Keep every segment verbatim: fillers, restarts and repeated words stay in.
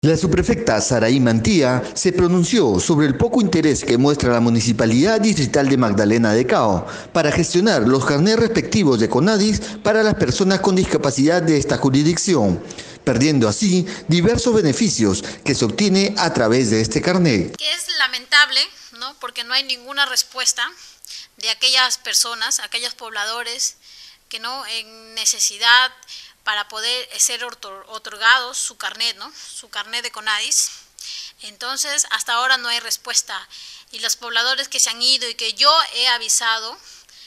La subprefecta Saraí Mantilla se pronunció sobre el poco interés que muestra la Municipalidad Distrital de Magdalena de Cao para gestionar los carnés respectivos de CONADIS para las personas con discapacidad de esta jurisdicción, perdiendo así diversos beneficios que se obtiene a través de este carnet. Que es lamentable, ¿no? Porque no hay ninguna respuesta de aquellas personas, aquellos pobladores que no en necesidad para poder ser otorgados su carnet, ¿no? Su carnet de CONADIS. Entonces, hasta ahora no hay respuesta. Y los pobladores que se han ido y que yo he avisado,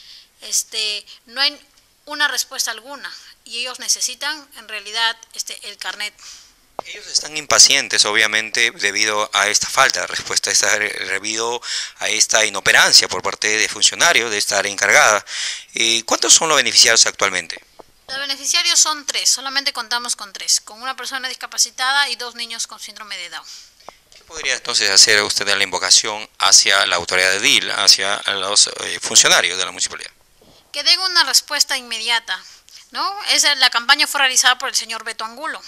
este, no hay una respuesta alguna. Y ellos necesitan, en realidad, este, el carnet. Ellos están impacientes, obviamente, debido a esta falta de respuesta, debido a esta inoperancia por parte de funcionarios de esta área encargada. ¿Cuántos son los beneficiarios actualmente? Los beneficiarios son tres, solamente contamos con tres, con una persona discapacitada y dos niños con síndrome de Down. ¿Qué podría entonces hacer usted en la invocación hacia la autoridad de edil, hacia los eh, funcionarios de la municipalidad? Que den una respuesta inmediata, ¿no? Esa, la campaña fue realizada por el señor Beto Angulo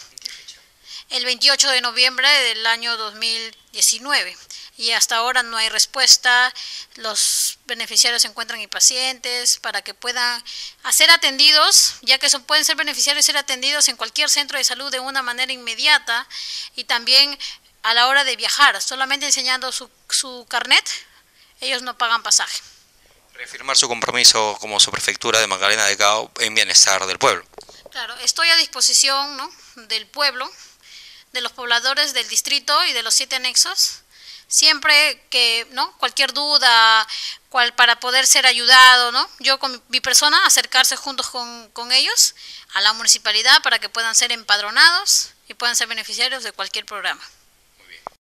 el veintiocho de noviembre del año dos mil diecinueve. Y hasta ahora no hay respuesta, los beneficiarios se encuentran impacientes para que puedan ser atendidos, ya que son, pueden ser beneficiarios y ser atendidos en cualquier centro de salud de una manera inmediata y también a la hora de viajar, solamente enseñando su, su carnet, ellos no pagan pasaje. Reafirmar su compromiso como subprefectura de Magdalena de Cao en bienestar del pueblo. Claro, estoy a disposición, ¿no?, del pueblo, de los pobladores del distrito y de los siete anexos, siempre que, ¿no?, cualquier duda, cual, para poder ser ayudado, ¿no?, yo con mi persona acercarse juntos con, con ellos a la municipalidad para que puedan ser empadronados y puedan ser beneficiarios de cualquier programa.